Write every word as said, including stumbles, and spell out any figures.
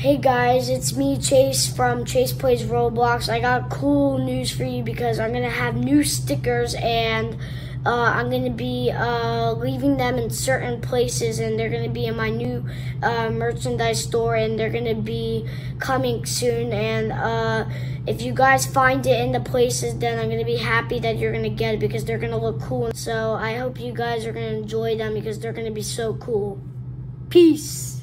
Hey guys, it's me, Chase, from Chase Plays Roblox. I got cool news for you because I'm going to have new stickers and uh, I'm going to be uh, leaving them in certain places, and they're going to be in my new uh, merchandise store, and they're going to be coming soon. And uh, if you guys find it in the places, then I'm going to be happy that you're going to get it because they're going to look cool. So I hope you guys are going to enjoy them because they're going to be so cool. Peace.